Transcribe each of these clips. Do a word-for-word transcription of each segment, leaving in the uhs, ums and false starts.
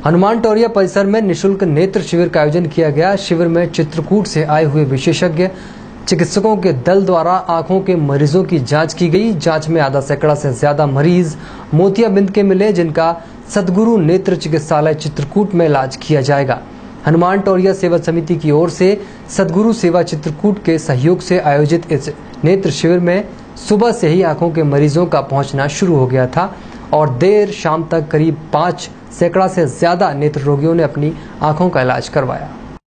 हनुमान टोरिया परिसर में निशुल्क नेत्र शिविर का आयोजन किया गया। शिविर में चित्रकूट से आए हुए विशेषज्ञ चिकित्सकों के दल द्वारा आंखों के मरीजों की जांच की गई। जांच में आधा सैकड़ा से ज्यादा मरीज मोतियाबिंद के मिले, जिनका सद्गुरु नेत्र चिकित्सालय चित्रकूट में इलाज किया जाएगा। हनुमान टोरिया सेवा समिति की ओर से सद्गुरु सेवा चित्रकूट के सहयोग से आयोजित इस नेत्र शिविर में सुबह से ही आंखों के मरीजों का पहुंचना शुरू हो गया था और देर शाम तक करीब पाँच सैकड़ा से ज्यादा नेत्र रोगियों ने अपनी आंखों का इलाज करवाया।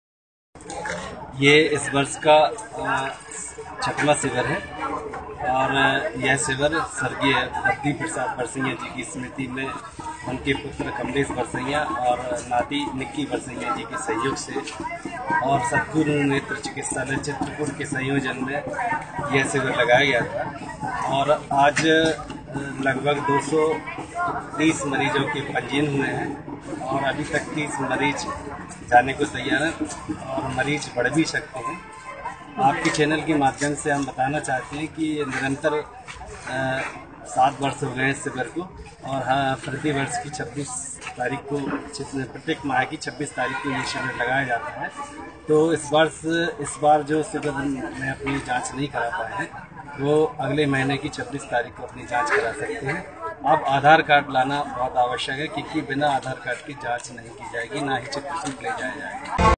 ये इस वर्ष का छठवां शिविर है और यह शिविर स्वर्गीय बद्री प्रसाद बरसैया जी की स्मृति में उनके पुत्र कमलेश बरसैया और नाती निक्की बरसैया जी के सहयोग से और सद्गुरु नेत्र चिकित्सालय चित्रकूट के संयोजन में यह शिविर लगाया गया था और आज लगभग दो सौ तीस मरीजों के पंजीयन हुए हैं और अभी तक तीस मरीज जाने को तैयार हैं और मरीज बढ़ भी सकते हैं। आपके चैनल के माध्यम से हम बताना चाहते हैं कि निरंतर सात वर्ष हो गए इस शिविर को और हाँ प्रति वर्ष की छब्बीस तारीख को प्रत्येक माह की छब्बीस तारीख को ये शिविर लगाया जाता है। तो इस वर्ष इस बार जो शिविर में अपनी जांच नहीं करा पाए हैं वो अगले महीने की छब्बीस तारीख को अपनी जांच करा सकते हैं। अब आधार कार्ड लाना बहुत आवश्यक है क्योंकि बिना आधार कार्ड की जांच नहीं की जाएगी, ना ही चित्रकूट ले जाया जाएगा।